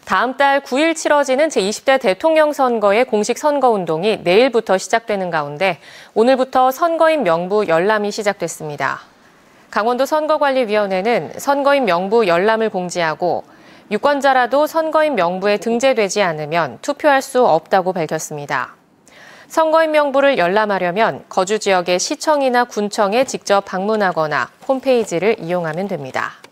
다음 달 9일 치러지는 제20대 대통령 선거의 공식 선거운동이 내일부터 시작되는 가운데 오늘부터 선거인 명부 열람이 시작됐습니다. 강원도 선거관리위원회는 선거인 명부 열람을 공지하고 유권자라도 선거인 명부에 등재되지 않으면 투표할 수 없다고 밝혔습니다. 선거인 명부를 열람하려면 거주 지역의 시청이나 군청에 직접 방문하거나 홈페이지를 이용하면 됩니다.